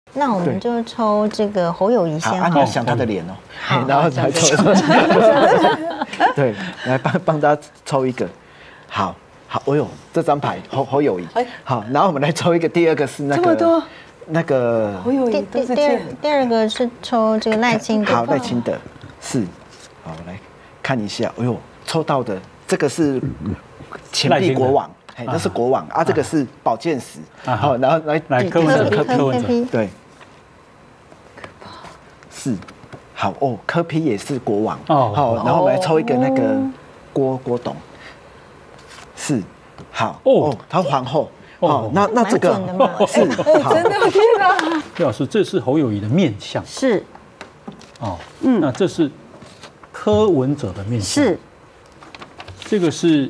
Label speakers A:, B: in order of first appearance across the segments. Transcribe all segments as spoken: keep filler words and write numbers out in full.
A: 那我们就抽这个侯友宜先。
B: 好，啊，你要想他的脸哦，然后才抽。对，来帮帮大家抽一个。好，好，哎呦，这张牌侯侯友宜。好，然后我们来抽一个，第二个是那个。这么多。那个
A: 侯友宜都是第二第二个是抽这个赖清德。
B: 好，赖清德是。好，来看一下，哎呦，抽到的这个是钱币国王。哎，那是国王啊，这个是宝剑十。好，然后来
C: 来柯文哲，柯文哲
B: 对，是好哦，柯 P 也是国王哦。好，然后我们来抽一个那个郭郭董，是好哦，他皇后哦。那那这个是好，
D: 真的天哪！
C: 叶老师，这是侯友宜的面相
D: 是
C: 哦，嗯，那这是柯文哲的面相
D: 是，这
C: 个是。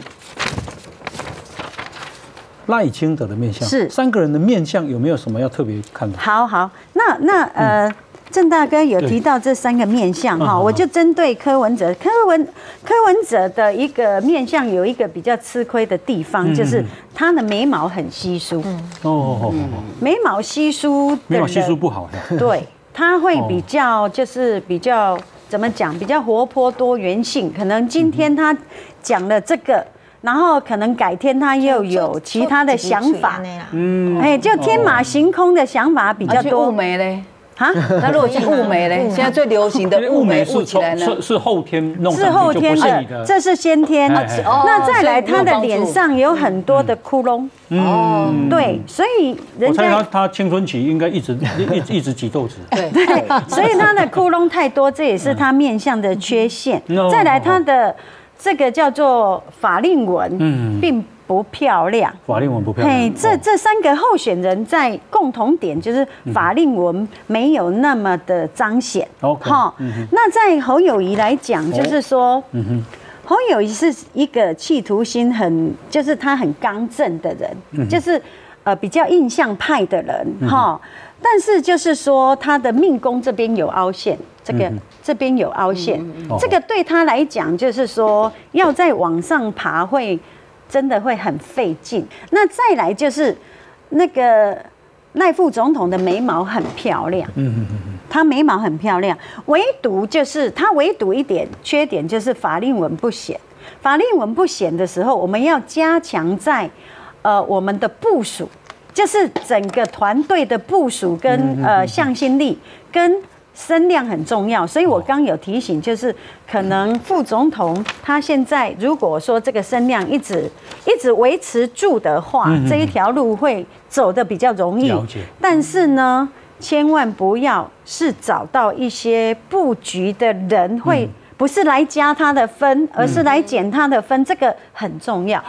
C: 赖清德的面相
D: 是
C: 三个人的面相有没有什么要特别看的？
D: 好好，那那呃，郑大哥有提到这三个面相哈，我就针对柯文哲，柯文柯文哲的一个面相有一个比较吃亏的地方，就是他的眉毛很稀疏。哦，眉毛稀疏，
C: 眉毛稀疏不好的。
D: 对，他会比较就是比较怎么讲，比较活泼多元性，可能今天他讲了这个。然后可能改天他又有其他的想法，嗯，哎，就天马行空的想法比较多。
E: 雾眉嘞，
D: 啊，
E: 那如果去雾眉嘞，现在最流行的雾眉雾起来呢，
C: 是是后天弄上去，
D: 是后天
C: 的，
D: 这是先天。那再来，他的脸上有很多的窟窿。哦，对，所以人家
C: 我猜他他青春期应该一直一直一直挤痘子。
D: 对对，所以他的窟窿太多，这也是他面相的缺陷。再来，他的。这个叫做法令纹，嗯，并不漂亮。
C: 法令纹不漂亮。嘿，
D: 这这三个候选人在共同点就是法令纹没有那么的彰显。
C: OK，
D: 哈，那在侯友宜来讲，就是说，嗯哼，侯友宜是一个企图心很，就是他很刚正的人，就是呃比较印象派的人，哈。但是就是说，他的命宫这边有凹陷，这个这边有凹陷，这个对他来讲，就是说要再往上爬会真的会很费劲。那再来就是那个赖副总统的眉毛很漂亮，嗯嗯嗯，他眉毛很漂亮，唯独就是他唯独一点缺点就是法令纹不显。法令纹不显的时候，我们要加强在呃我们的部署。就是整个团队的部署跟呃向心力跟声量很重要，所以我刚有提醒，就是可能副总统他现在如果说这个声量一直一直维持住的话，这一条路会走得比较容易。但是呢，千万不要是找到一些布局的人会不是来加他的分，而是来减他的分，这个很重要。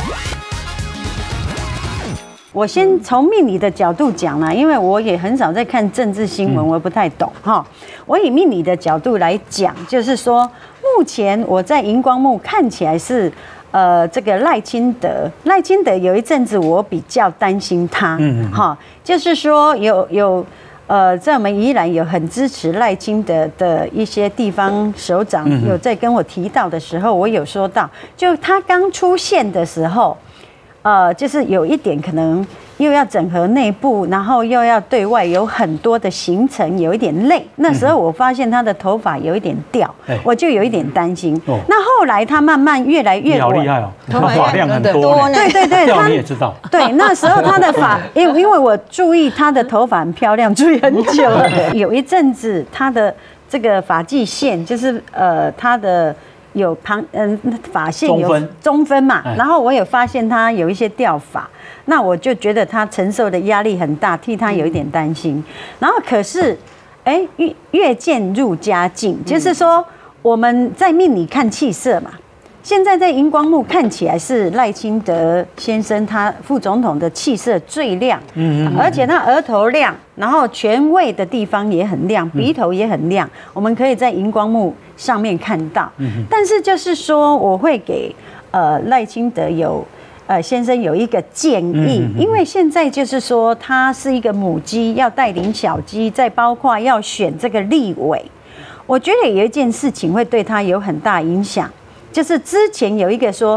D: 我先从命理的角度讲啦，因为我也很少在看政治新闻，我也不太懂哈。我以命理的角度来讲，就是说，目前我在荧光幕看起来是，呃，这个赖清德，赖清德有一阵子我比较担心他，嗯哈，就是说有有。呃，在我们宜兰有很支持赖清德的一些地方首长，有在跟我提到的时候，我有说到，就他刚出现的时候。呃，就是有一点可能又要整合内部，然后又要对外，有很多的行程，有一点累。那时候我发现他的头发有一点掉，嗯、我就有一点担心。哦、那后来他慢慢越来越稳，
C: 你好厉害哦，头发量很多呢。
D: 对对对，
C: 掉你也知道。
D: 对，那时候他的发，因为因为我注意他的头发很漂亮，注意很久了。有一阵子他的这个发际线，就是呃他的。有旁嗯发线有中分嘛，然后我有发现他有一些掉发，那我就觉得他承受的压力很大，替他有一点担心。然后可是，哎，越越渐入佳境，就是说我们在命理看气色嘛。现在在荧光幕看起来是赖清德先生他副总统的气色最亮，嗯，而且他额头亮，然后权位的地方也很亮，鼻头也很亮，我们可以在荧光幕上面看到。但是就是说，我会给呃赖清德有呃先生有一个建议，因为现在就是说他是一个母鸡，要带领小鸡，再包括要选这个立委，我觉得有一件事情会对他有很大影响。就是之前有一个说，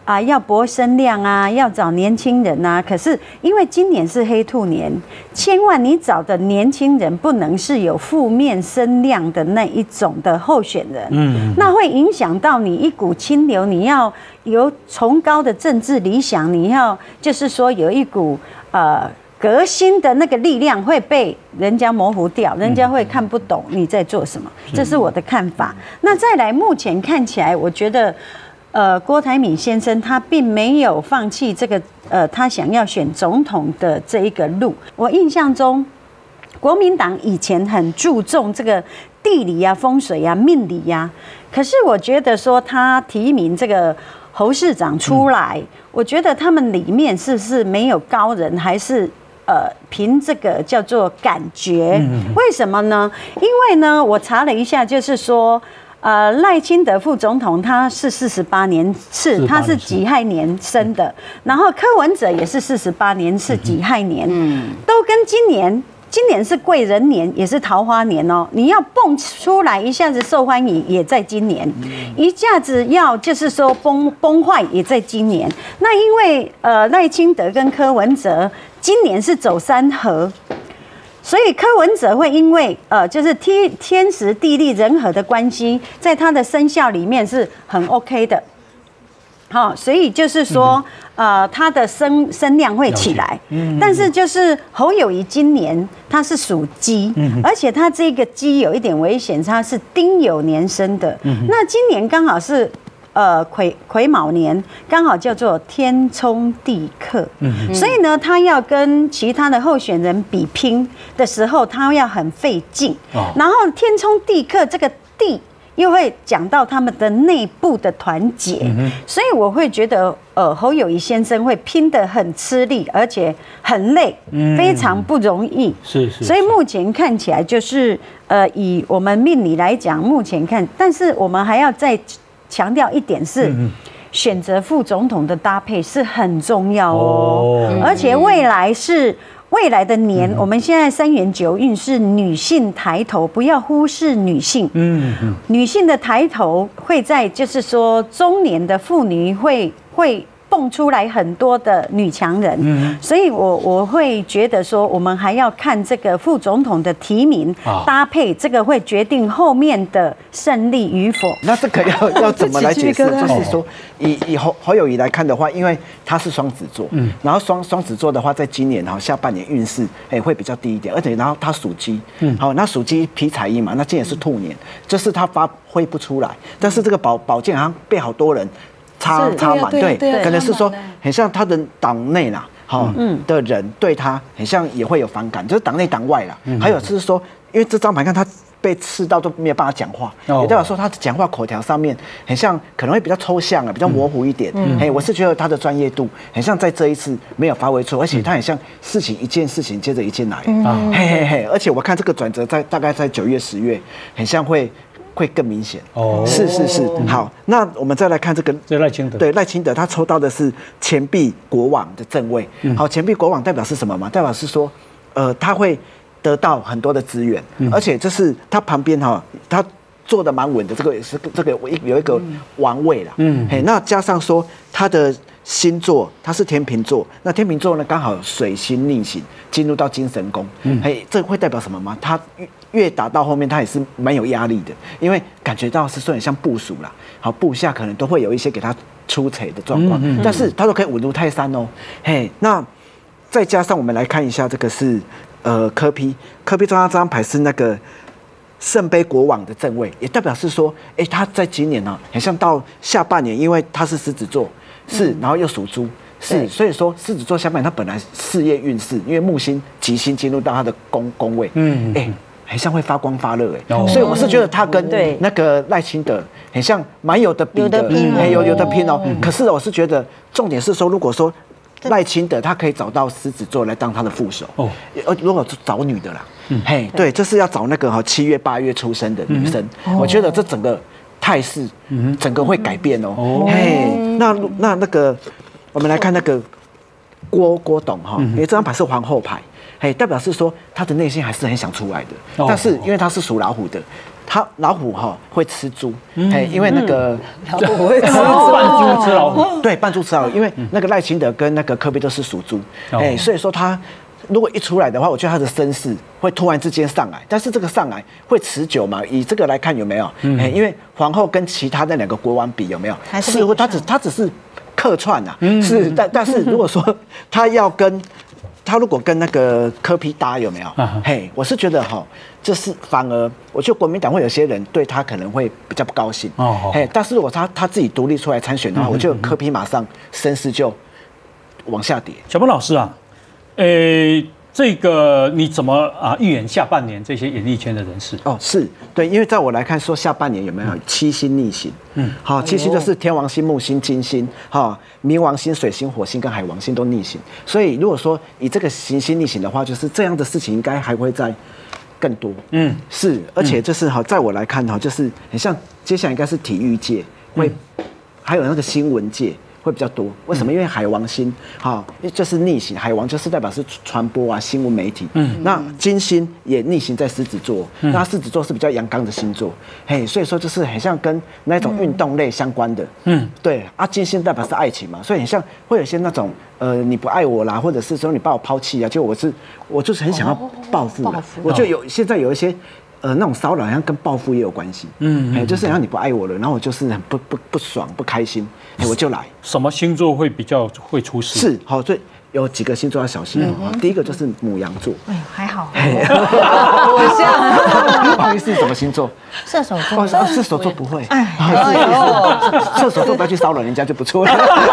D: 啊，要博声量啊，要找年轻人啊。可是因为今年是黑兔年，千万你找的年轻人不能是有负面声量的那一种的候选人，嗯，那会影响到你一股清流。你要有崇高的政治理想，你要就是说有一股呃革新的那个力量会被人家模糊掉，人家会看不懂你在做什么，这是我的看法。那再来，目前看起来，我觉得。呃，郭台铭先生他并没有放弃这个呃，他想要选总统的这一个路。我印象中，国民党以前很注重这个地理啊、风水啊、命理啊，可是我觉得说他提名这个侯市长出来，嗯、我觉得他们里面是不是没有高人，还是？呃，凭这个叫做感觉，为什么呢？因为呢，我查了一下，就是说。呃，赖清德副总统他是四十八年次，他是己亥年生的，然后柯文哲也是四十八年次己亥年，嗯，都跟今年，今年是贵人年，也是桃花年哦。你要蹦出来一下子受欢迎，也在今年；一下子要就是说崩崩坏，也在今年。那因为呃赖清德跟柯文哲今年是走三合。所以柯文哲会因为呃，就是天天时地利人和的关系，在他的生肖里面是很 OK 的，好、哦，所以就是说，呃，他的声声量会起来。但是就是侯友宜今年他是属鸡，而且他这个鸡有一点危险，他是丁酉年生的。那今年刚好是。呃，癸癸卯年刚好叫做天冲地克，嗯，所以呢，他要跟其他的候选人比拼的时候，他要很费劲。哦，然后天冲地克这个地又会讲到他们的内部的团结，嗯、所以我会觉得，呃，侯友宜先生会拼得很吃力，而且很累，嗯、非常不容易。
C: 是是。
D: 所以目前看起来就是，呃，以我们命理来讲，目前看，但是我们还要再。强调一点是，选择副总统的搭配是很重要哦，而且未来是未来的年，我们现在三元九运是女性抬头，不要忽视女性。嗯嗯，女性的抬头会在就是说中年的妇女会会。蹦出来很多的女强人，嗯、所以我我会觉得说，我们还要看这个副总统的提名搭配，这个会决定后面的胜利与否。
B: 那这个要要怎么来解释？就是说，以以侯侯友宜来看的话，因为他是双子座，嗯，然后双双子座的话，在今年哈下半年运势哎会比较低一点，而且然后他属鸡，嗯，好，那属鸡披财印嘛，那今年是兔年，就是他发挥不出来，但是这个保保健好像被好多人。插插满，对，可能是说很像他的党内啦，好的人对他很像也会有反感，就是党内党外啦。还有就是说，因为这张牌看他被刺到都没有办法讲话，也代表说他的讲话口条上面很像可能会比较抽象啊，比较模糊一点。哎，我是觉得他的专业度很像在这一次没有发挥出，而且他很像事情一件事情接着一件来，嘿嘿嘿。而且我看这个转折在大概在九月十月，很像会。会更明显哦，是是是，好，那我们再来看这个，
C: 这赖清德，
B: 对赖清德，他抽到的是钱币国王的正位，好，钱币国王代表是什么嘛？代表是说，呃，他会得到很多的资源，而且这是他旁边哈，他做的蛮稳的，这个也是这个有一个王位啦，嗯，嘿，那加上说他的。星座它是天秤座，那天秤座呢刚好水星逆行进入到金神宫，嗯，嘿，这会代表什么吗？他越越打到后面，他也是蛮有压力的，因为感觉到是说很像部署啦，好部下可能都会有一些给他出彩的状况，嗯嗯嗯、但是他都可以稳如泰山哦，嘿，那再加上我们来看一下这个是呃柯 P， 柯 P 中央这张牌是那个。圣杯国王的正位，也代表是说，哎、欸，他在今年呢、啊，很像到下半年，因为他是狮子座，是，嗯、然后又属猪，是，所以说狮子座下半年他本来事业运势，因为木星吉星进入到他的宫宫位，嗯，哎、欸，很像会发光发热，哎、哦，所以我是觉得他跟那个赖清德很像，蛮有的比的，有的拼，哎、欸，有有的拼哦。嗯、可是我是觉得重点是说，如果说。赖清德他可以找到狮子座来当他的副手哦，呃，如果找女的啦，嗯、嘿，对，这是要找那个哈七月八月出生的女生，嗯、我觉得这整个态势，嗯、整个会改变哦。哦嘿，那那那个，我们来看那个郭郭董哈，因为这张牌是皇后牌，嘿，代表是说他的内心还是很想出来的，哦、但是因为他是属老虎的。 它老虎哈会吃猪，哎，因为那个
E: 老虎会吃猪，
C: 扮猪吃老虎，
B: 对，扮猪吃老虎，因为那个赖清德跟那个柯 P 都是属猪，哎，所以说他如果一出来的话，我觉得他的声势会突然之间上来，但是这个上来会持久嘛？以这个来看有没有？哎，因为皇后跟其他的两个国王比有没有？是，他只他只是客串啊，是，但但是如果说他要跟他如果跟那个柯 P 搭有没有？嘿，我是觉得哈，就是反而我觉得国民党会有些人对他可能会比较不高兴。哦，嘿，但是如果他他自己独立出来参选的话，我觉得柯 P 马上声势就往下跌。
C: 小波老师啊，诶，这个你怎么啊预言下半年这些演艺圈的人士？
B: 哦，是对，因为在我来看，说下半年有没有七星逆行？嗯，好，七星就是天王星、木星、金星，哈，冥王星、水星、火星跟海王星都逆行。所以如果说以这个行星逆行的话，就是这样的事情应该还会再更多。嗯，是，而且就是哈，在我来看哈，就是很像接下来应该是体育界会，还有那个新闻界。会比较多，为什么？因为海王星，哈，就是逆行。海王就是代表是传播啊、新闻媒体。嗯，那金星也逆行在狮子座，嗯、那狮子座是比较阳刚的星座，嘿，所以说就是很像跟那种运动类相关的。嗯，对啊，金星代表是爱情嘛，所以很像会有一些那种呃你不爱我啦，或者是说你把我抛弃啊，就我是我就是很想要报复啦。我就有现在有一些。呃，那种骚扰好像跟报复也有关系，嗯，哎，就是好像你不爱我了，然后我就是很不不不爽、不开心，哎，我就来。
C: 什么星座会比较会出事？
B: 是，好，所以有几个星座要小心哦。第一个就是牡羊座，
A: 哎呦，还好，
E: 我像，
B: 不好意思，什么星座？
A: 射手座，
B: 哦，射手座不会，哎，射手座不要去骚扰人家就不错了。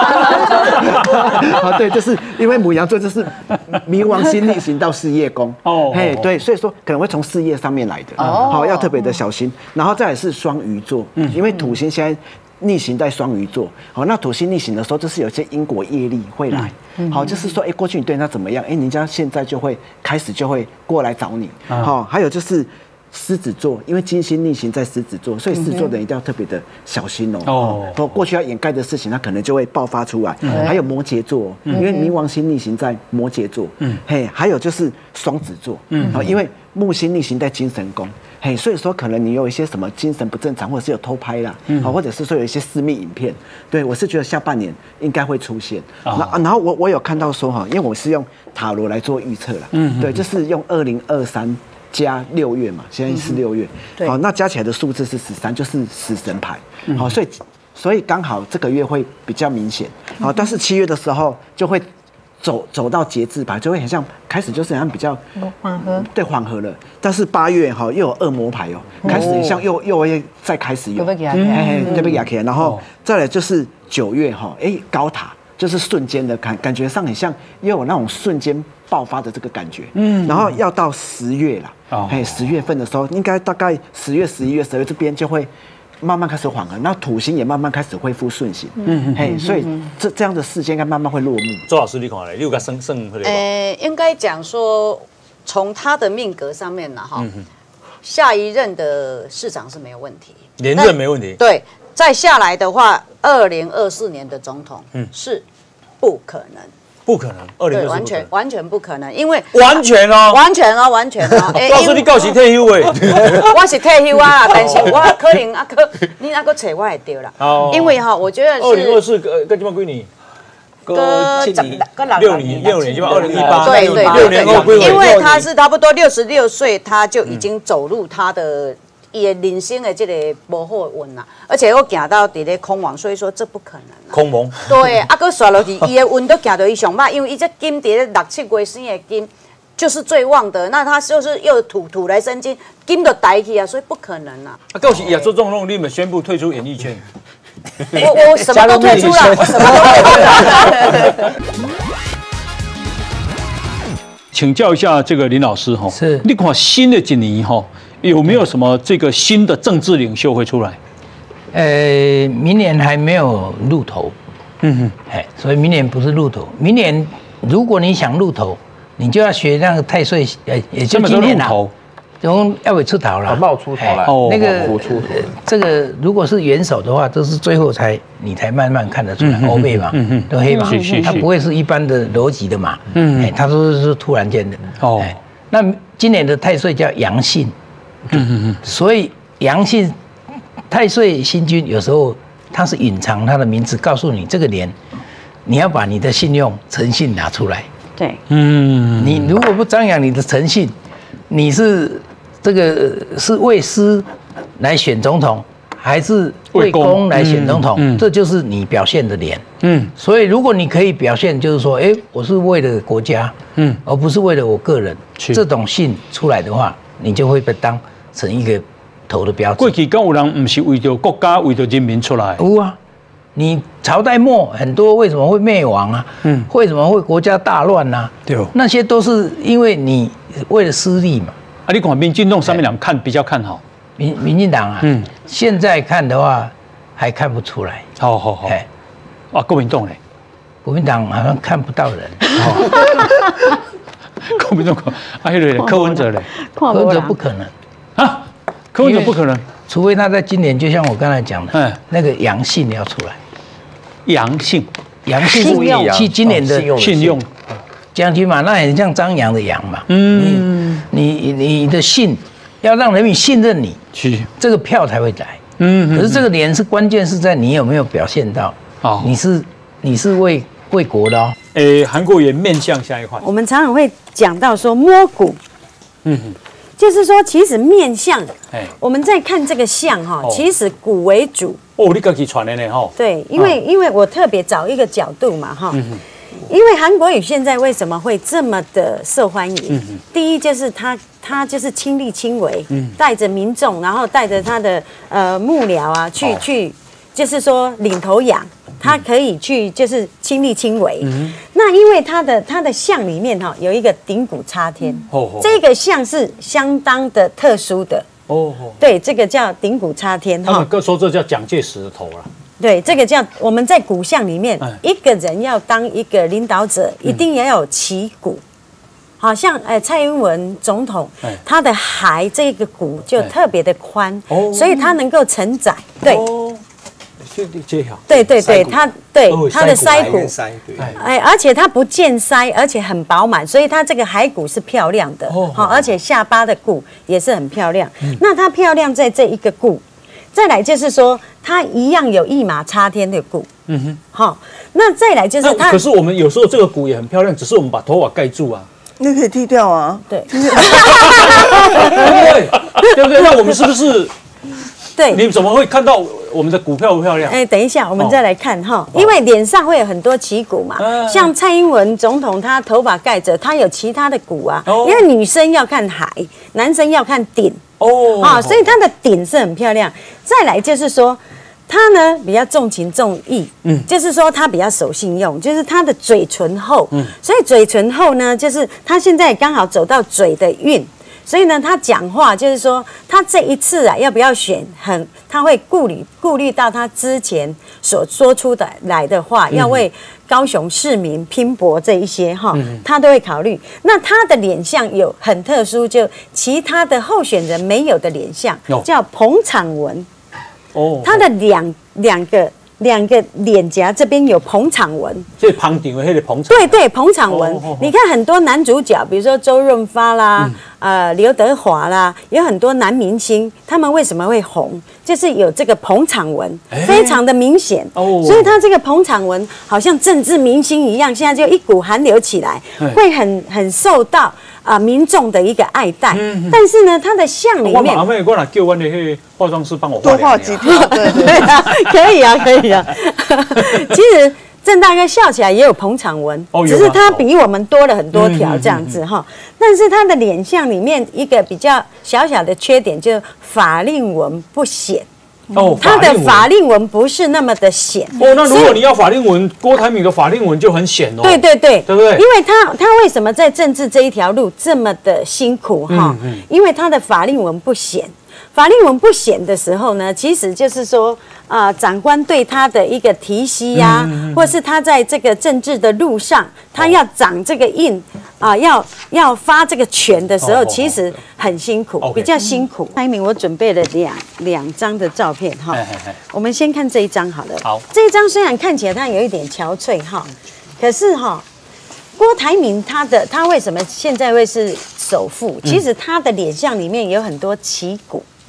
B: 啊，对，就是因为牡羊座就是冥王星逆行到事业宫，哦，嘿，对，所以说可能会从事业上面来的，好，要特别的小心。然后再来是双鱼座，因为土星现在逆行在双鱼座，好，那土星逆行的时候，就是有些因果业力会来，好，就是说，哎，过去你对他怎么样，哎，人家现在就会开始就会过来找你，好，还有就是狮子座，因为金星逆行在狮子座，所以狮子座的人一定要特别的小心哦。哦，过去要掩盖的事情，他可能就会爆发出来。还有摩羯座，因为冥王星逆行在摩羯座，嗯，嘿，还有就是双子座，嗯，因为木星逆行在精神宫。嘿，所以说可能你有一些什么精神不正常，或者是有偷拍啦，嗯，或者是说有一些私密影片，对我是觉得下半年应该会出现。那、哦、然后我我有看到说哈，因为我是用塔罗来做预测啦，嗯，对，就是用二零二三加六月嘛，现在是六月，嗯、好，那加起来的数字是十三，就是死神牌，嗯、好，所以所以刚好这个月会比较明显，好，但是七月的时候就会。走走到节制牌，就会很像开始就是很像比较
A: 缓和，
B: 对缓和了。但是八月哈又有恶魔牌哦，开始像又又会再开始有，哎，对不对？然后再来就是九月哈，哎，高塔就是瞬间的感感觉上很像又有那种瞬间爆发的这个感觉。嗯，然后要到十月了，哦，哎，十月份的时候，应该大概十月、十一月、十二月这边就会。慢慢开始缓和，那土星也慢慢开始恢复顺行，嗯嘿，所以这这样的事件应该慢慢会落幕。
F: 周老师，你看来，你有个生生会
E: 呃，应该讲说，从他的命格上面呢，哈，下一任的市长是没有问题，
F: 连任没问题。
E: 对，再下来的话，二零二四年的总统，嗯，是不可能。
F: 不可能，二零二四
E: 完全完全不可能，因为
F: 完全哦，
E: 完全哦，完全哦。
F: 告诉你，到时退休诶，
E: 我是退休啊，但是我可能啊可，你那个找我也对啦。哦，因为哈，我觉得
F: 二零二四跟跟今晚几年？
E: 个七年，
F: 六年，六年，今晚二零一八，
E: 对对
F: 六年后归位。
E: 因为他是差不多六十六岁，他就已经走入他的。也人生的这个不好运啦，而且又行到伫咧空亡，所以说这不可能。
F: 空亡。
E: 对，啊，佮刷落去，伊的运都行到伊上歹，因为伊这金伫咧六七月生的金就是最旺的，那他就是又土土来生金，金就抬起啊，所以不可能啊。
F: 啊，到时亚洲众弄你们宣布退出演艺圈。
E: 我我什么都退出了，我什么都退出了。
C: 请教一下这个林老师哈，
G: 是，
C: 你看新的一年哈。有没有什么这个新的政治领袖会出来？
G: 呃，明年还没有入头，嗯哼，哎，所以明年不是入头。明年如果你想入头，你就要学那个太岁，呃，也就今年啦，从要尾出头了，
H: 冒出头来，
G: 那个这个如果是元首的话，都是最后才你才慢慢看得出来，欧贝嘛，都黑马，它不会是一般的逻辑的嘛，嗯，哎，它都是突然间的，哦，那今年的太岁叫阳性。嗯嗯嗯，所以阳性太岁星君有时候它是隐藏它的名字，告诉你这个年你要把你的信用诚信拿出来。
D: 对，
G: 嗯，你如果不张扬你的诚信，你是这个是为师来选总统，还是为公来选总统？嗯嗯、这就是你表现的脸。嗯，所以如果你可以表现，就是说，哎、欸，我是为了国家，嗯，而不是为了我个人，这种信出来的话，你就会被当成一个投的标志。
C: 过去敢有人不是为了国家、为了人民出来？
G: 有啊。你朝代末很多为什么会灭亡啊？嗯，为什么会国家大乱啊？对，那些都是因为你为了私利嘛。
C: 啊，你看民进党上面两看比较看好
G: 民民进党啊，嗯，现在看的话还看不出来。
C: 好好好，哎，啊，国民党嘞，
G: 国民党好像看不到人。
C: 国民党啊，那个柯文哲嘞，
G: 柯文哲不可能
C: 啊，柯文哲不可能。
G: 除非他在今年，就像我刚才讲的，嗯，那个阳性要出来，
C: 阳性，
G: 阳性不一样，去今年的
C: 信用
G: 将军嘛，那很像张扬的扬嘛，嗯，你你你的信要让人民信任你，这个票才会来，嗯，可是这个年是关键是在你有没有表现到，哦，你是你是为为国的哦，
C: 诶，韩国瑜面向下一块，
D: 我们常常会讲到说摸骨，嗯。就是说，其实面相，我们在看这个相哈，其实骨为主。
C: 哦，你自己传的呢哈？
D: 对，因为因为我特别找一个角度嘛哈，因为韩国瑜现在为什么会这么的受欢迎？第一就是他他就是亲力亲为，带着民众，然后带着他的呃幕僚啊去去，就是说领头羊。他可以去就是亲力亲为，嗯、那因为他的他的像里面哈有一个顶骨插天，哦哦、这个像是相当的特殊的哦，哦对，这个叫顶骨插天。
C: 他们各说这叫蒋介石的头啦。
D: 对，这个叫我们在骨相里面，哎、一个人要当一个领导者，一定也有旗骨。好像哎，蔡英文总统，哎、他的骸这个骨就特别的宽，哎、所以他能够承载。对。哦对对对，它对它的腮骨，哎，而且它不见腮，而且很饱满，所以它这个骸骨是漂亮的，好，而且下巴的骨也是很漂亮。那它漂亮在这一个骨，再来就是说它一样有一马插天的骨，嗯哼，好，那再来就是它。
C: 可是我们有时候这个骨也很漂亮，只是我们把头发盖住啊，
H: 那可以剃掉啊，
D: 对，
C: 对对不对？那我们是不是？
D: 对，
C: 你怎么会看到我们的股漂不漂亮？
D: 哎，等一下，我们再来看哈，因为脸上会有很多旗骨嘛，像蔡英文总统，他头发盖着，他有其他的骨啊。因为女生要看海，男生要看顶哦，啊，所以他的顶是很漂亮。再来就是说，他呢比较重情重义，嗯，就是说他比较守信用，就是他的嘴唇厚，嗯，所以嘴唇厚呢，就是他现在刚好走到嘴的运。所以呢，他讲话就是说，他这一次啊，要不要选，很他会顾虑顾虑到他之前所说出的来的话，嗯、要为高雄市民拼搏这一些哈，嗯、他都会考虑。那他的脸相有很特殊，就其他的候选人没有的脸相，哦、叫捧场纹。哦，他的两两个。两个脸颊这边有捧场纹，
C: 这旁顶的那个捧场。
D: 对对，捧场纹。哦哦哦、你看很多男主角，比如说周润发啦，嗯、呃刘德华啦，有很多男明星，他们为什么会红？就是有这个捧场纹，欸、非常的明显。哦，所以他这个捧场纹好像政治明星一样，现在就一股寒流起来，欸、会很很受到啊、呃、民众的一个爱戴。嗯、但是呢，他的像里面，
C: 我马上我来叫我的那个化妆师帮我
H: 多画几条，对对
D: 啊，可以啊，可以。其实郑大哥笑起来也有捧场纹，哦、只是他比我们多了很多条这样子哈。嗯嗯嗯嗯、但是他的脸相里面一个比较小小的缺点，就是法令纹不显。哦，他的法令纹不是那么的显。
C: 哦，那如果你要法令纹，郭台铭的法令纹就很显哦。
D: 对对对，
C: 对不对？
D: 因为他他为什么在政治这一条路这么的辛苦哈？嗯嗯、因为他的法令纹不显。法令纹不显的时候呢，其实就是说，啊、呃，长官对他的一个提携呀、啊，嗯嗯嗯、或是他在这个政治的路上，他要长这个印啊、呃，要要发这个权的时候，哦、其实很辛苦，哦、比较辛苦。蔡明，我准备了两两张的照片哈，嘿嘿嘿我们先看这一张好了。好，这一张虽然看起来他有一点憔悴哈，可是哈。郭台铭他的他为什么现在会是首富？其实他的脸相里面有很多旗骨。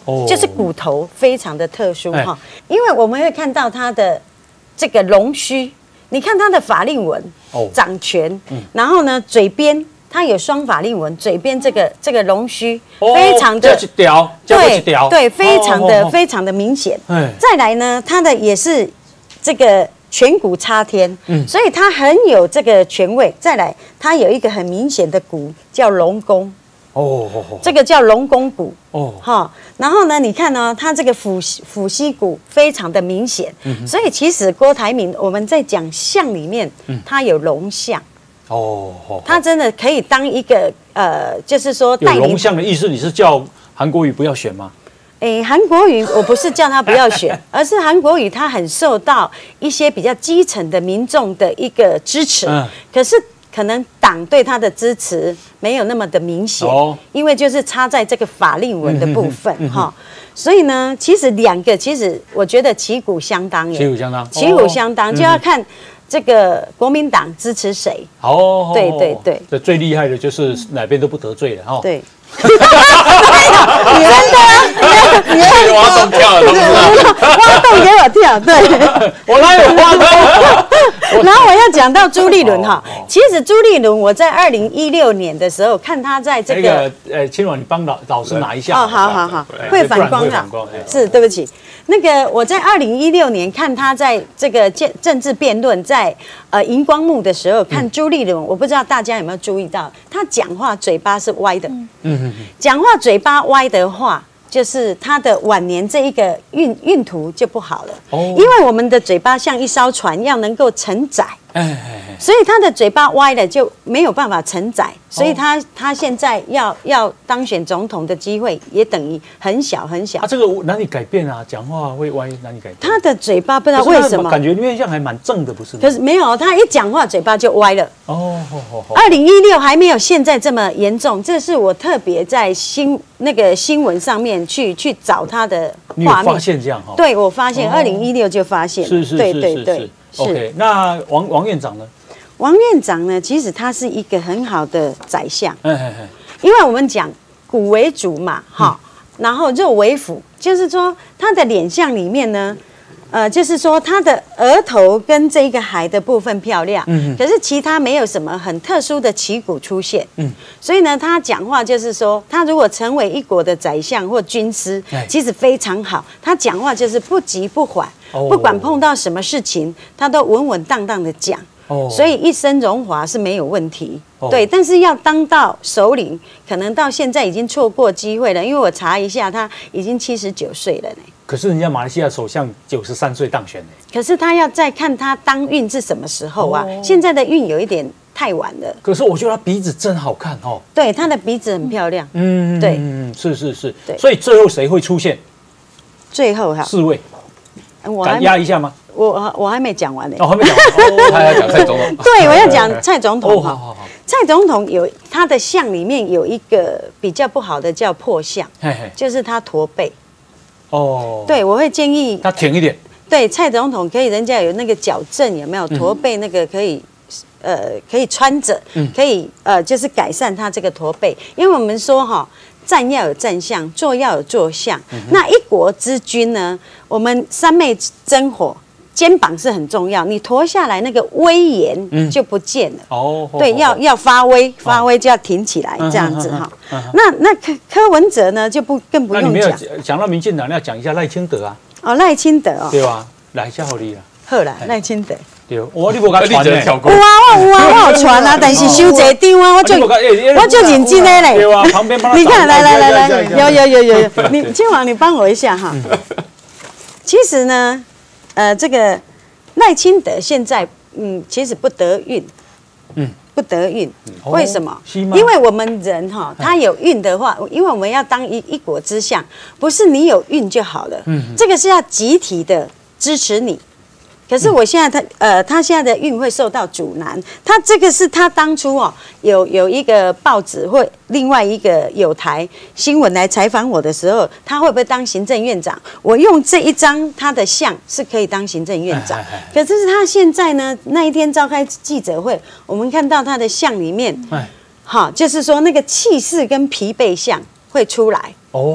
C: 哦
D: 就是骨头非常的特殊哈，因为我们会看到它的这个龙须，你看它的法令纹，
C: 哦
D: 掌拳，然后呢嘴边它有双法令纹，嘴边这个这个龙须非常的
C: 一条，
D: 对
C: 一条，
D: 对，非常的
C: 哦
D: 非常的明显。
C: 哎
D: 再来呢，它的也是这个颧骨插天，所以它很有这个权位。再来，它有一个很明显的骨叫龙宫。
C: 哦哦哦，
D: 这个叫龙宫骨
C: 哦
D: 哈，然后呢，你看呢、哦，它这个腹腹溪骨非常的明显，所以其实郭台铭我们在讲相里面，它有龙相，
C: 哦哦，
D: 它真的可以当一个呃，就是说
C: 有
D: 带领
C: 龙象的意思，你是叫韩国瑜不要选吗？
D: 诶，韩国瑜我不是叫他不要选，而是韩国瑜他很受到一些比较基层的民众的一个支持，
C: 嗯
D: 可是可能党对他的支持没有那么的明显，
C: 哦
D: 因为就是插在这个法令纹的部分哈、所以呢，其实两个其实我觉得旗鼓相当耶，
C: 旗鼓相当
D: 旗鼓相当、就要看这个国民党支持谁，
C: 哦，
D: 对对对
C: 这最厉害的就是哪边都不得罪了哈。
D: 对。
E: 你真的啊？你
F: 你挖洞跳了，
D: 挖洞给我跳，对。
C: 我哪有挖洞？
D: 然后我要讲到朱立伦哈
C: 哦哦，
D: 其实朱立伦我在二零一六年的时候看他在这个
C: 那个呃，青婉，你帮老老师拿一下。
D: 哦，好好好
C: 哎，
D: 会反光的
C: 不然会反光，哎
D: 是对不起。那个我在二零一六年看他在这个政政治辩论，在呃荧光幕的时候看朱立伦，我不知道大家有没有注意到，他讲话嘴巴是歪的，
C: 嗯嗯
D: 讲话嘴巴歪的话，就是他的晚年这一个运运途就不好了。
C: 哦
D: 因为我们的嘴巴像一艘船，要能够承载。
C: 哎哎哎，
D: 所以他的嘴巴歪了，就没有办法承载，所以他他现在要要当选总统的机会也等于很小很小
C: 他。这个哪里改变啊？讲话会歪，哪里改变？
D: 他的嘴巴不知道
C: 可是他
D: 为什么，
C: 感觉面相还蛮正的，不是吗？
D: 可是没有，他一讲话嘴巴就歪了。
C: 哦哦哦哦，
D: 二零一六还没有现在这么严重，这是我特别在新那个新闻上面去去找他的
C: 你有
D: 画面
C: 发。现这样哈？
D: 对，我发现二零一六就发现了，
C: 是是
D: 对
C: 是是是。
D: 对对是。
C: OK，那王王院长呢？
D: 王院长呢，其实他是一个很好的宰相。
C: 哎哎哎，
D: 因为我们讲骨为主嘛，哈、然后肉为辅，就是说他的脸相里面呢，呃，就是说他的额头跟这个海的部分漂亮，嗯，可是其他没有什么很特殊的旗骨出现，嗯，所以呢，他讲话就是说，他如果成为一国的宰相或军师，其实非常好，他讲话就是不急不缓，
C: 哦
D: 不管碰到什么事情，他都稳稳当当的讲。
C: 哦
D: 所以一生荣华是没有问题，
C: 哦
D: 对。但是要当到首领，可能到现在已经错过机会了，因为我查一下，他已经七十九岁了呢。
C: 可是人家马来西亚首相九十三岁当选呢。
D: 可是他要再看他当运是什么时候啊？
C: 哦
D: 现在的运有一点太晚了。
C: 可是我觉得他鼻子真好看哦。
D: 对，他的鼻子很漂亮。
C: 嗯，
D: 对
C: 嗯，是是是。
D: 对
C: 所以最后谁会出现？
D: 最后哈，
C: 四位，
D: 我还
C: 敢压一下吗？
D: 我我还没讲完呢。
C: 哦，还没讲完。
F: 他要讲蔡总统，
D: 对，我要讲蔡总
C: 哦，
D: 统哈。
C: 好好好。
D: 蔡总统有他的相里面有一个比较不好的叫破相，
C: 嘿嘿。
D: 就是他驼背。
C: 哦。。
D: 对，我会建议
C: 他挺一点。
D: 对，蔡总统可以，人家有那个矫正，有没有驼背那个可以，呃，可以穿着，可以呃，就是改善他这个驼背，因为我们说哈，站要有站相，坐要有坐相。那一国之君呢，我们三昧真火，肩膀是很重要，你驼下来那个威严就不见了。
C: 哦。
D: 对，要要发威，发威就要挺起来，这样子哈。那那柯柯文哲呢，就不更不
C: 那你没有
D: 用讲
C: 讲到民进党，你要讲一下赖清德啊，
D: 哦，赖清德哦，
C: 对吧？来一下好力了。
D: 好啦，赖清德。
C: 对，我你无甲传呢。
F: 跳过
D: 有。啊，我有啊，我有传啊，但是收一张啊，我就我就认真的嘞。
C: 对啊，旁边帮他。
D: 你看，来来来来，
F: 这样这
D: 有
F: 样
D: 有有有有，你金王，你帮我一下哈。其实呢，呃，这个赖清德现在嗯，其实不得运，嗯，不得运，为什么？
C: 是吗
D: 因为我们人哈，他有运的话，因为我们要当一一国之相，不是你有运就好了，嗯，这个是要集体的支持你。可是我现在他呃，他现在的运会受到阻拦。他这个是他当初哦，有有一个报纸或另外一个有台新闻来采访我的时候，他会不会当行政院长？我用这一张他的像是可以当行政院长。可是他现在呢，那一天召开记者会，我们看到他的像里面，哈，就是说那个气势跟疲惫相会出来。
C: 哦。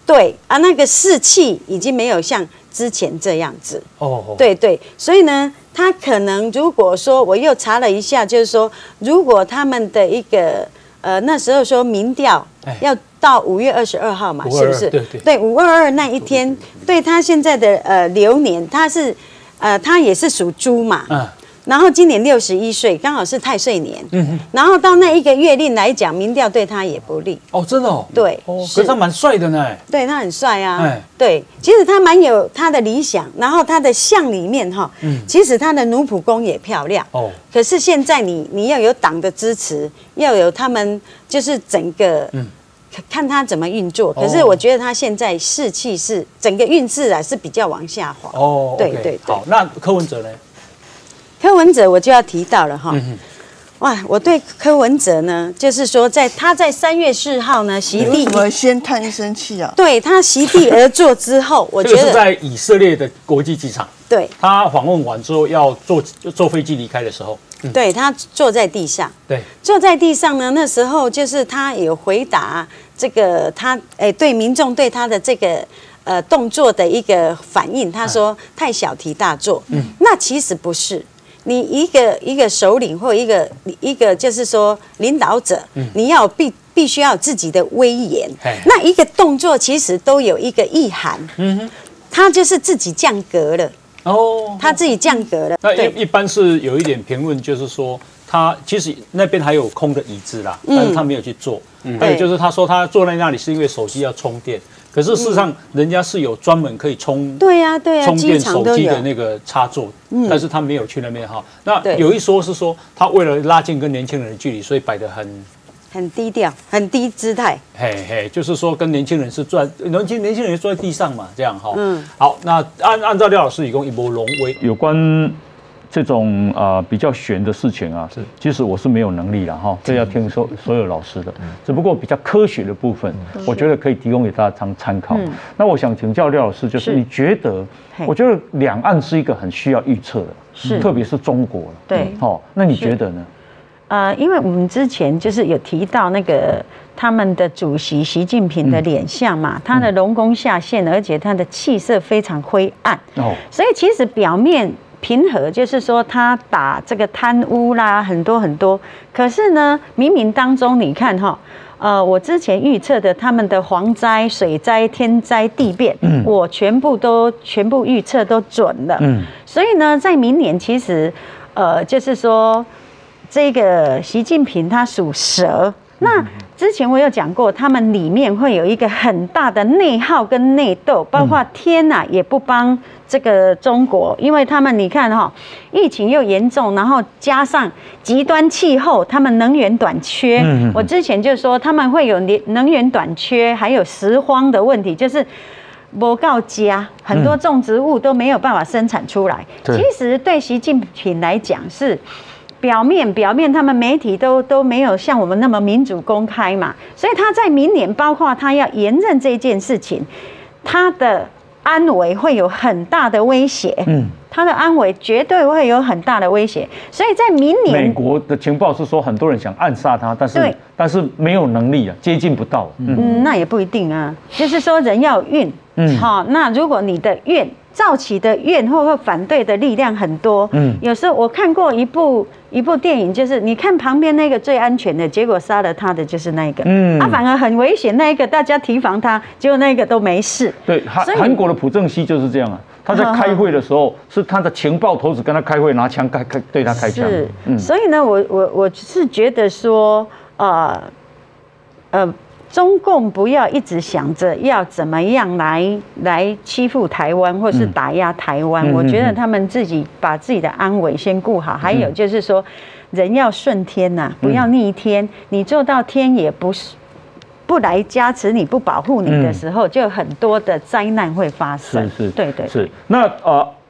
D: 对啊，那个士气已经没有像之前这样子。
C: 哦，
D: 对对，所以呢，他可能如果说我又查了一下，就是说，如果他们的一个呃那时候说民调要到五月二十二号嘛，是不是？
C: 对对
D: 对，五二二那一天，对他现在的呃流年，他是呃他也是属猪嘛。嗯。然后今年六十一岁，刚好是太岁年。嗯，然后到那一个月令来讲，民调对他也不利。
C: 哦，真的哦。
D: 对，
C: 哦，可是他蛮帅的呢。
D: 对他很帅啊。哎，对，其实他蛮有他的理想，然后他的相里面哈，嗯，其实他的奴仆宫也漂亮。哦。可是现在你你要有党的支持，要有他们就是整个，嗯，看他怎么运作。可是我觉得他现在士气是整个运势啊是比较往下滑。哦，对对对。
C: 好，那柯文哲呢？
D: 柯文哲我就要提到了哈，哇，我对柯文哲呢，就是说在他在三月四号呢席地，
H: 为什么先叹一声气啊？
D: 对他席地而坐之后，我觉得
C: 是在以色列的国际机场，
D: 对，
C: 他访问完之后要坐坐飞机离开的时候，
D: 嗯、对他坐在地上，
C: 对，
D: 坐在地上呢，那时候就是他有回答这个他哎、欸、对民众对他的这个。呃，动作的一个反应，他说太小题大做，嗯，那其实不是。你一个一个首领或一个一个就是说领导者，嗯、你要必必须要有自己的威严。那一个动作其实都有一个意涵，嗯哼，他就是自己降格了。哦，他自己降格了。
C: 那一一般是有一点评论，就是说他其实那边还有空的椅子啦，但是他没有去坐。嗯，还有就是他说他坐在那里是因为手机要充电。可是事实上，人家是有专门可以充
D: 对呀对呀
C: 充电手机的那个插座，但是他没有去那边哈。那有一说是说，他为了拉近跟年轻人的距离，所以摆得很
D: 很低调，很低姿态。
C: 嘿嘿，就是说跟年轻人是坐年轻年轻人坐在地上嘛，这样哈。嗯。好，那按按照廖老师以供一波龙威有关。这种啊、呃、比较玄的事情啊，是其实我是没有能力了哈，这要听所所有老师的。只不过比较科学的部分，我觉得可以提供给大家当参考。那我想请教廖老师，就是你觉得，我觉得两岸是一个很需要预测的，是特别是中国了。
D: 对，
C: 好，那你觉得呢？
D: 呃，因为我们之前就是有提到那个他们的主席习近平的脸相嘛，他的龙宫下陷，而且他的气色非常灰暗。哦，所以其实表面。平和就是说他打这个贪污啦，很多很多。可是呢，冥冥当中你看哈，呃，我之前预测的他们的蝗灾、水灾、天灾、地变，嗯，我全部都全部预测都准了。嗯，所以呢，在明年其实，呃，就是说这个习近平他属蛇。那之前我有讲过，他们里面会有一个很大的内耗跟内斗，包括天呐、啊、也不帮这个中国，因为他们你看哈、哦，疫情又严重，然后加上极端气候，他们能源短缺。嗯、我之前就说他们会有能源短缺，还有食荒的问题，就是不够家，很多种植物都没有办法生产出来。嗯、其实对习近平来讲是。表面表面，他们媒体都都没有像我们那么民主公开嘛，所以他在明年，包括他要延任这件事情，他的安危会有很大的威胁。嗯，他的安危绝对会有很大的威胁，所以在明年，
C: 美国的情报是说很多人想暗杀他，但是但是没有能力啊，接近不到。
D: 嗯，嗯那也不一定啊，就是说人要有运。嗯，好，那如果你的运。造起的怨或或反对的力量很多，嗯，有时候我看过一部一部电影，就是你看旁边那个最安全的，结果杀了他的就是那个，嗯，他、啊、反而很危险，那一个大家提防他，结果那个都没事。
C: 对，韩韩国的朴正熙就是这样啊，他在开会的时候，是他的情报头子跟他开会，拿枪开开对他开枪。
D: 是，嗯、所以呢，我我我是觉得说，呃呃。中共不要一直想着要怎么样来来欺负台湾，或是打压台湾。嗯、我觉得他们自己把自己的安危先顾好。嗯、还有就是说，人要顺天呐、啊，不要逆天。嗯、你做到天也不是不来加持你、不保护你的时候，嗯、就很多的灾难会发生。
C: 是是，
D: 对对
C: 是。那呃，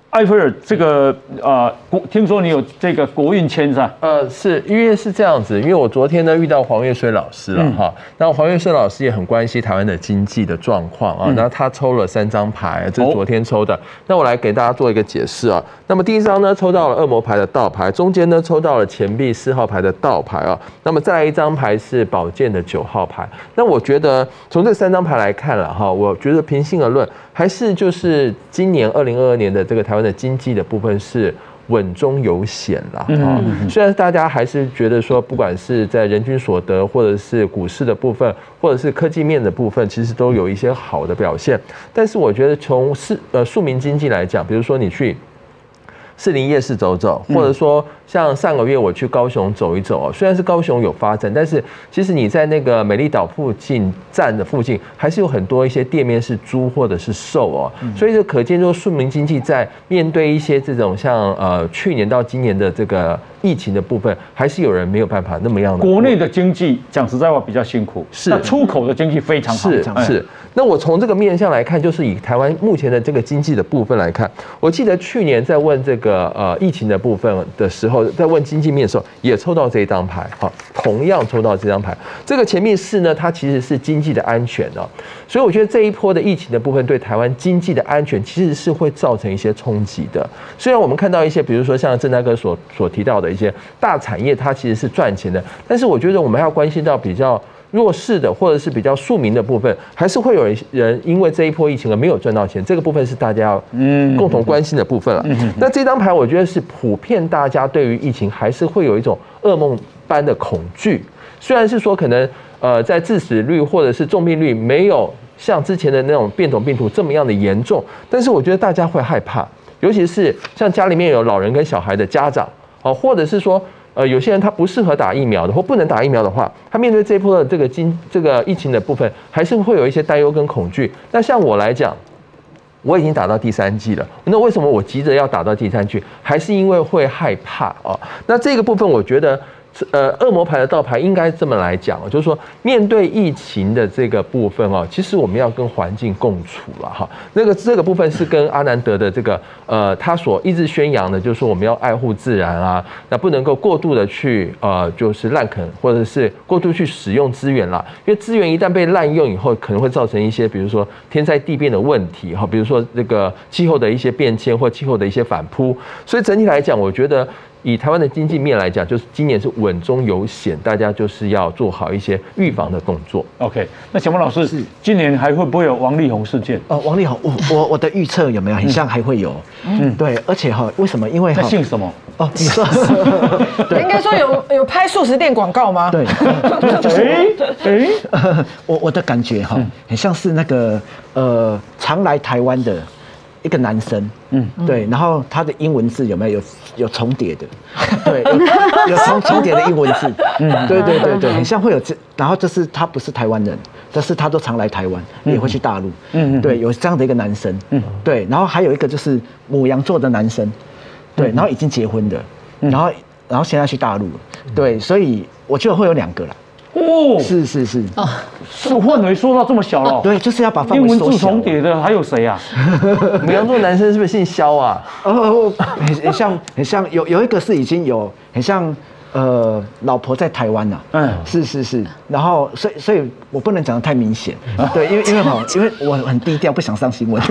C: 艾菲尔，这个啊，国、呃、听说你有这个国运签是吧？
I: 呃，是因为是这样子，因为我昨天呢遇到黄月水老师了哈、嗯，那黄月水老师也很关心台湾的经济的状况啊，那、嗯、他抽了三张牌，这是昨天抽的、哦，那我来给大家做一个解释啊。那么第一张呢抽到了恶魔牌的倒牌，中间呢抽到了钱币四号牌的倒牌啊，那么再来一张牌是宝剑的九号牌。那我觉得从这三张牌来看了哈，我觉得平心而论，还是就是今年二零二二年的这个台湾的经济的部分是稳中有险啦。嗯，虽然大家还是觉得说，不管是在人均所得，或者是股市的部分，或者是科技面的部分，其实都有一些好的表现。但是我觉得从市呃庶民经济来讲，比如说你去士林夜市走走，或者说像上个月我去高雄走一走，虽然是高雄有发展，但是其实你在那个美丽岛附近站的附近，还是有很多一些店面是租或者是售哦，所以就可见说庶民经济在面对一些这种像呃去年到今年的这个疫情的部分，还是有人没有办法那么样的。
C: 国内的经济讲实在话比较辛苦，是那出口的经济非常好，
I: 是是。那我从这个面向来看，就是以台湾目前的这个经济的部分来看，我记得去年在问这个呃疫情的部分的时候，在问经济面的时候，也抽到这一张牌，好，同样抽到这张牌。这个前面是呢，它其实是经济的安全哦，所以我觉得这一波的疫情的部分对台湾经济的安全其实是会造成一些冲击的。虽然我们看到一些，比如说像郑大哥所所提到的一些大产业，它其实是赚钱的，但是我觉得我们要关心到比较弱势的或者是比较庶民的部分，还是会有人因为这一波疫情而没有赚到钱，这个部分是大家要共同关心的部分了。那这张牌我觉得是普遍大家对于疫情还是会有一种噩梦般的恐惧，虽然是说可能呃在致死率或者是重病率没有像之前的那种变种病毒这么样的严重，但是我觉得大家会害怕，尤其是像家里面有老人跟小孩的家长，哦，或者是说。呃，有些人他不适合打疫苗的，或不能打疫苗的话，他面对这一波的这个经这个疫情的部分，还是会有一些担忧跟恐惧。那像我来讲，我已经打到第三剂了，那为什么我急着要打到第三剂？还是因为会害怕哦。那这个部分，我觉得。呃，恶魔牌的倒牌应该这么来讲，就是说面对疫情的这个部分哦，其实我们要跟环境共处了哈。那个这个部分是跟阿南德的这个呃，他所一直宣扬的，就是说我们要爱护自然啊，那不能够过度的去呃，就是滥垦或者是过度去使用资源啦。因为资源一旦被滥用以后，可能会造成一些比如说天灾地变的问题哈，比如说这个气候的一些变迁或气候的一些反扑。所以整体来讲，我觉得。以台湾的经济面来讲，就是今年是稳中有险，大家就是要做好一些预防的动作。
C: OK， 那小孟老师，是今年还会不会有王力宏事件？
B: 哦，王力宏，我我我的预测有没有很像还会有？嗯，对，而且哈，为什么？因为
C: 他姓什么？
B: 哦，你说，
J: 应该说有有拍素食店广告吗？
B: 对，哎哎，我我的感觉哈，很像是那个呃常来台湾的。一个男生，嗯，对，然后他的英文字有没有有有重叠的？对，有有重重叠的英文字，嗯，对对对对，很像会有这，然后就是他不是台湾人，但是他都常来台湾，也会去大陆，嗯，对，有这样的一个男生，嗯，对，然后还有一个就是牡羊座的男生，对，然后已经结婚的，然后然后现在去大陆了，对，所以我觉得会有两个啦。哦，是是是啊，
C: 这个范围缩到这么小了，
B: 对，就是要把范围
C: 缩小。英文字重叠的还有谁啊？
I: 牡羊座男生是不是姓肖啊？
B: 哦，很很像，很像，有有一个是已经有很像，呃，老婆在台湾了。嗯，是是是，然后所以所以我不能讲得太明显，对，因为因为哈，因为我很低调，不想上新闻。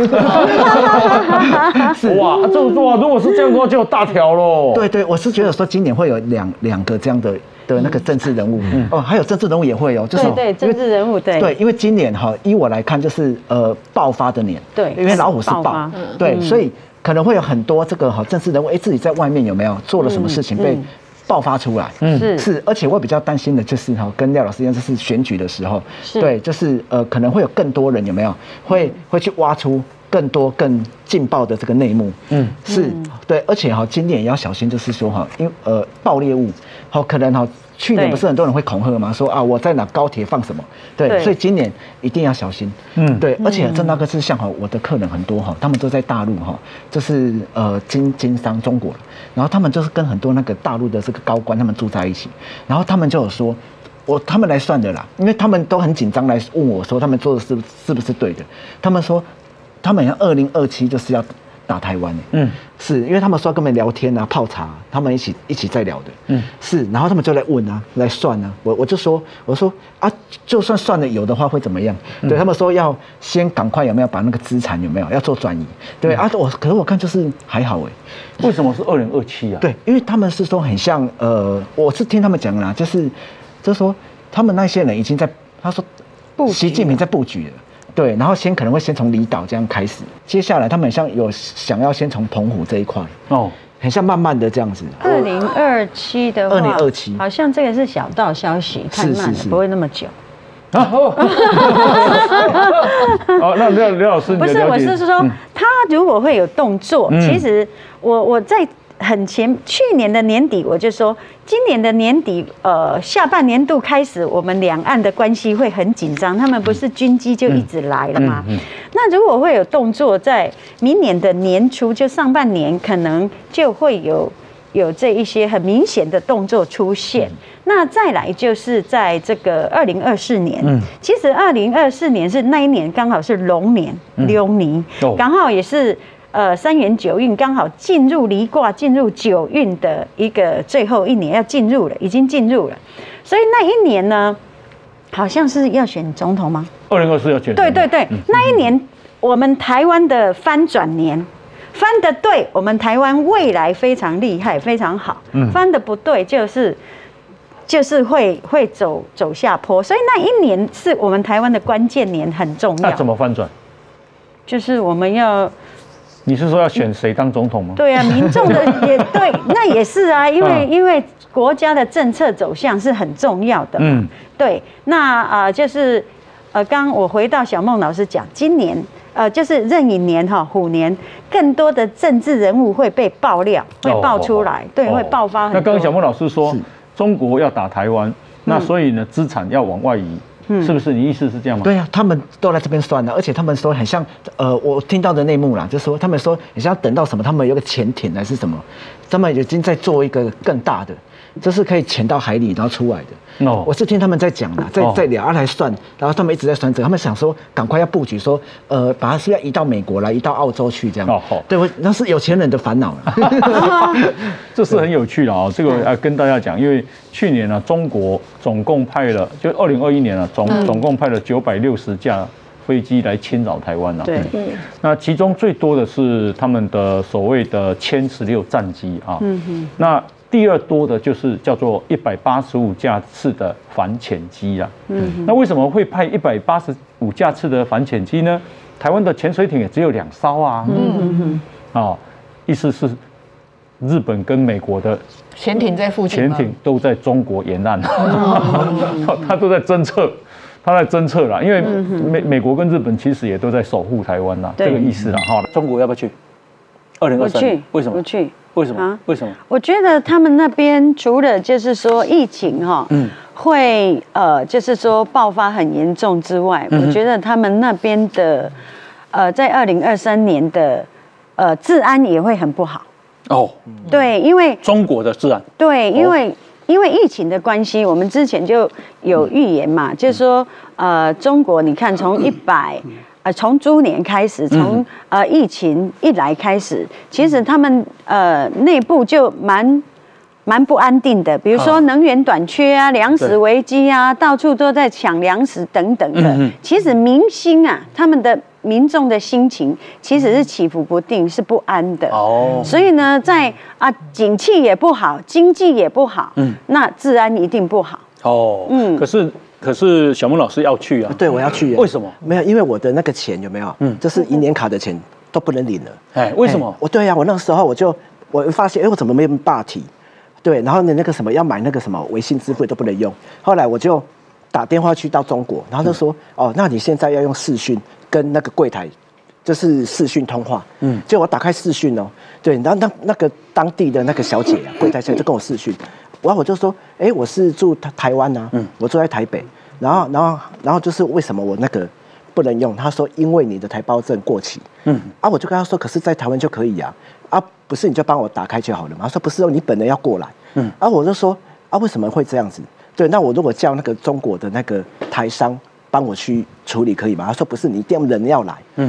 C: 是哇，这么多，如果是这样的话，就有大条喽。
B: 对对，我是觉得说今年会有两两个这样的。的那个政治人物，嗯、哦，还有政治人物也会哦，就是
D: 对对政治人物对
B: 对，因为今年哈，依我来看就是呃爆发的年，
D: 对，
B: 因为老虎是爆，嗯、对，嗯、所以可能会有很多这个哈政治人物，哎，自己在外面有没有做了什么事情被爆发出来？嗯，是是，而且我比较担心的就是哈，跟廖老师一样，就是选举的时候，对，就是呃可能会有更多人有没有会会去挖出。更多更劲爆的这个内幕，嗯，是对，而且哈，今年也要小心，就是说哈，因为呃爆裂物，好可能哈，去年不是很多人会恐吓吗？说啊，我在哪高铁放什么，对，所以今年一定要小心，嗯，对，而且郑大哥是像哈，我的客人很多哈，他们都在大陆哈，就是呃经经商中国，然后他们就是跟很多那个大陆的这个高官他们住在一起，然后他们就有说。我他们来算的啦，因为他们都很紧张来问我说他们做的是是不是对的，他们说。他们要二零二七就是要打台湾，嗯，是因为他们说跟我们聊天啊、泡茶，他们一起一起在聊的，嗯，是，然后他们就来问啊，来算啊，我我就说，我说啊，就算算了有的话会怎么样？嗯、对他们说要先赶快有没有把那个资产有没有要做转移？对、嗯、啊，我可是我看就是还好哎，
C: 为什么是二零二七啊？
B: 对，因为他们是说很像呃，我是听他们讲啦，就是就是说他们那些人已经在他说。习近平在布局了，对，然后先可能会先从离岛这样开始，接下来他们很像有想要先从澎湖这一块哦，很像慢慢的这样子。
D: 二零二七的话，
B: 二零二七
D: 好像这个是小道消息，太慢了，不会那么久。
C: 啊哦，哦，那刘刘老师，
D: 不是，我是说他如果会有动作，其实我我在。很前，去年的年底我就说，今年的年底，呃，下半年度开始，我们两岸的关系会很紧张。他们不是军机就一直来了吗？嗯嗯嗯、那如果会有动作，在明年的年初，就上半年，可能就会有有这一些很明显的动作出现。嗯、那再来就是在这个二零二四年，嗯、其实二零二四年是那一年刚好是龙年，流年，刚、嗯哦、好也是。呃，三元九运刚好进入离卦，进入九运的一个最后一年要进入了，已经进入了，所以那一年呢，好像是要选总统吗？
C: 二零二四要选。
D: 对对对，嗯、那一年我们台湾的翻转年，翻得对，我们台湾未来非常厉害，非常好；嗯、翻得不对，就是就是会会走走下坡。所以那一年是我们台湾的关键年，很重要。
C: 那怎么翻转？
D: 就是我们要。
C: 你是说要选谁当总统吗？
D: 对啊，民众的也对，那也是啊，因为、嗯、因为国家的政策走向是很重要的嘛。嗯，对，那啊、呃、就是呃，刚我回到小孟老师讲，今年呃就是壬寅年哈虎年，更多的政治人物会被爆料，会爆出来，哦、对，哦、会爆发很多。
C: 那刚刚小孟老师说，中国要打台湾，那所以呢，资产要往外移。是不是你意思是这样吗？
B: 对啊，他们都来这边算了，而且他们说很像，呃，我听到的内幕啦，就是说他们说很像等到什么，他们有个潜艇还是什么，他们已经在做一个更大的，就是可以潜到海里然后出来的。哦，我是听他们在讲啦，在在聊啊来算，然后他们一直在算这个，他们想说赶快要布局说，呃，把它是要移到美国来，移到澳洲去这样。哦，好，对，我那是有钱人的烦恼了。
C: 这是很有趣的啊，这个要跟大家讲，因为去年呢，中国总共派了，就二零二一年啊，总总共派了九百六十架飞机来侵扰台湾啊。对，那其中最多的是他们的所谓的歼十六战机啊。嗯哼，那。第二多的就是叫做一百八十五架次的反潜机啊。嗯，那为什么会派一百八十五架次的反潜机呢？台湾的潜水艇也只有两艘啊。嗯嗯啊，意思是日本跟美国的
J: 潜艇在附近，
C: 潜艇都在中国沿岸，他都在侦测，他在侦测啦。因为美美国跟日本其实也都在守护台湾啦，这个意思啦。哈，中国要不要去？二零二三年为什么？
D: 不去。
C: 为什么？啊、为什么？
D: 我觉得他们那边除了就是说疫情哈，嗯，会呃就是说爆发很严重之外，嗯、我觉得他们那边的呃在二零二三年的呃治安也会很不好。哦，对，因为
C: 中国的治安，
D: 对，因为、哦、因为疫情的关系，我们之前就有预言嘛，嗯、就是说呃中国你看从一百。呃，从猪年开始，从呃疫情一来开始，其实他们呃内部就蛮蛮不安定的，比如说能源短缺啊、粮食危机啊，到处都在抢粮食等等的。嗯、其实民心啊，他们的民众的心情其实是起伏不定，是不安的。哦，所以呢，在啊景气也不好，经济也不好，嗯，那治安一定不好。
C: 哦，嗯，可是。可是小孟老师要去啊？
B: 对，我要去。
C: 为什么？
B: 没有，因为我的那个钱有没有？嗯，就是银联卡的钱都不能领了。
C: 哎，为什么？
B: 我对呀、啊，我那个时候我就我发现，哎，我怎么没有霸体？对，然后呢，那个什么要买那个什么微信支付都不能用。后来我就打电话去到中国，然后就说，嗯、哦，那你现在要用视讯跟那个柜台，就是视讯通话。嗯，结果我打开视讯哦，对，然后那那个当地的那个小姐啊，柜台小姐就跟我视讯。然后我就说，哎、欸，我是住台湾啊，嗯，我住在台北，然后，然后，然后就是为什么我那个不能用？他说因为你的台胞证过期，嗯，啊，我就跟他说，可是在台湾就可以啊，啊，不是你就帮我打开就好了嘛？他说不是哦，你本人要过来，嗯，啊，我就说啊，为什么会这样子？对，那我如果叫那个中国的那个台商帮我去处理可以吗？他说不是，你一定要人要来，嗯嗯，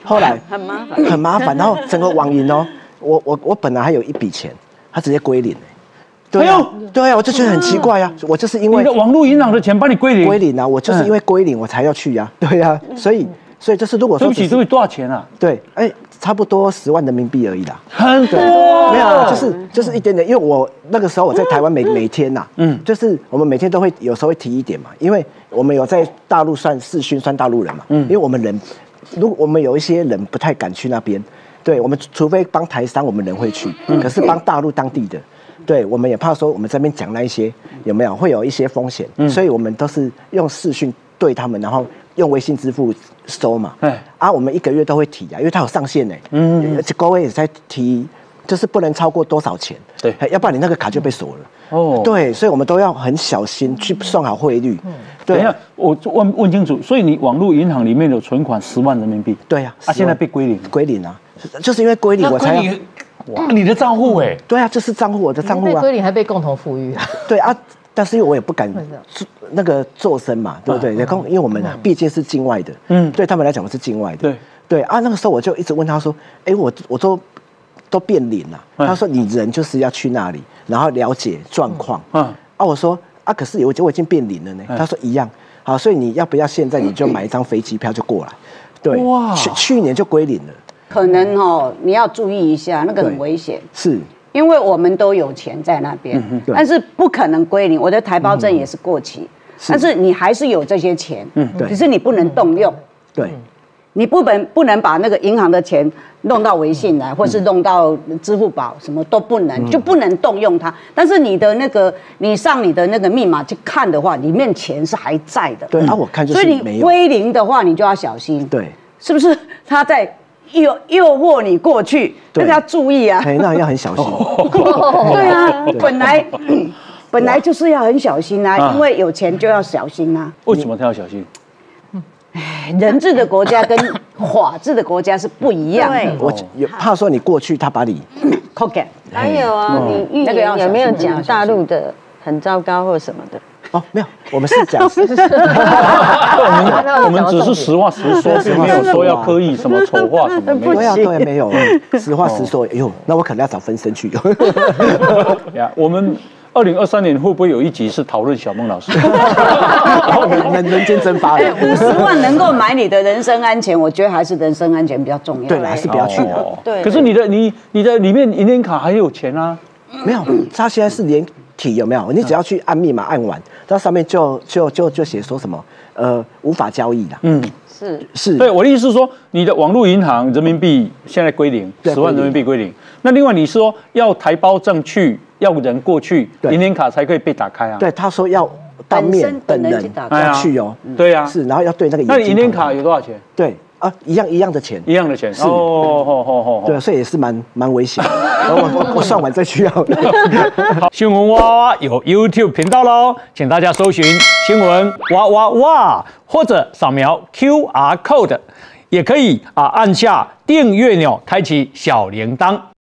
B: 后来
E: 很麻烦，
B: 很麻烦，然后整个网银哦，我我我本来还有一笔钱，它直接归零。对啊，对啊，我就觉得很奇怪啊，我就是因为
C: 你的网络银行的钱帮你归零，
B: 归零啊，我就是因为归零我才要去啊，对啊，所以所以就是如果说
C: 对不起，对不起，多少钱啊？
B: 对，哎，差不多十万人民币而已啦，
C: 很多，
B: 没有，就是就是一点点，因为我那个时候我在台湾每每天呐，嗯，就是我们每天都会有时候会提一点嘛，因为我们有在大陆算视讯算大陆人嘛，嗯，因为我们人，如果我们有一些人不太敢去那边，对我们除非帮台商，我们人会去，可是帮大陆当地的。对，我们也怕说我们这边讲那一些有没有会有一些风险，嗯、所以我们都是用视讯对他们，然后用微信支付收嘛。哎，啊，我们一个月都会提啊，因为它有上限呢。嗯，高位也在提，就是不能超过多少钱。
C: 对，
B: 要不然你那个卡就被锁了。哦，对，所以我们都要很小心去算好汇率。嗯，对。
C: 等一下，我问问清楚，所以你网络银行里面有存款十万人民币？
B: 对呀、
C: 啊，啊，现在被归零。
B: 归零啊，就是因为归零我才要。
C: 哇，你的账户哎，
B: 对啊，这是账户，我的账户啊。
J: 归零还被共同富裕啊。
B: 对啊，但是因为我也不敢那个做声嘛，对不对？因为我们毕竟是境外的，嗯，对他们来讲我是境外的，
C: 对
B: 对啊。那个时候我就一直问他说，哎，我我都都变零了。他说你人就是要去那里，然后了解状况。嗯啊，我说啊，可是我我已经变零了呢。他说一样，好，所以你要不要现在你就买一张飞机票就过来？对，哇，去去年就归零了。
E: 可能哦，你要注意一下，那个很危险。
B: 是，
E: 因为我们都有钱在那边，嗯、但是不可能归零。我的台胞证也是过期，嗯、但是你还是有这些钱，嗯，只是你不能动用。
B: 对，
E: 你不能不能把那个银行的钱弄到微信来，或是弄到支付宝，什么都不能，嗯、就不能动用它。但是你的那个，你上你的那个密码去看的话，里面钱是还在的。
B: 对，啊，我看就是
E: 所以你归零的话，你就要小心。
B: 对，
E: 是不是他在？诱诱惑你过去，那个要注意啊！
B: 那要很小心。
E: 对啊，本来本来就是要很小心啊，因为有钱就要小心啊。
C: 为什么他要小心？
E: 人治的国家跟法治的国家是不一样的。
B: 我有怕说你过去，他把你
E: 扣给。
A: 还有啊，你预言有没有讲大陆的很糟糕或什么的？
B: 哦，没有，我们是讲，
C: 我们我们只是实话实说，并没有说要刻意什么丑化什么，没
B: 有，对，没有，实话实说。哎呦，那我可能要找分身去。
C: 呀，我们二零二三年会不会有一集是讨论小孟老师？
B: 人人间蒸发了，
E: 五十万能够买你的人身安全，我觉得还是人身安全比较重要。
B: 对，还是不要去的。
A: 对。
C: 可是你的你你的里面银联卡还有钱啊？
B: 没有，他现在是连。体有没有？你只要去按密码按完，它上面就就就就写说什么呃无法交易啦。
E: 嗯，是
B: 是。
C: 对，我的意思是说，你的网络银行人民币现在归零，十万人民币归零。那另外你说要台胞证去，要人过去，银联卡才可以被打开啊。
B: 对，他说要当面本人要去哦。
C: 对呀，
B: 是，然后要对那个。
C: 那银联卡有多少钱？
B: 对。啊，一样一样的钱，
C: 一样的钱，
B: 是哦哦哦哦，对，所以也是蛮蛮危险的。我我我算完再去要。
C: 好，新闻哇哇有 YouTube 频道喽，请大家搜寻新闻哇哇哇，或者扫描 Q R code， 也可以啊按下订阅钮，开启小铃铛。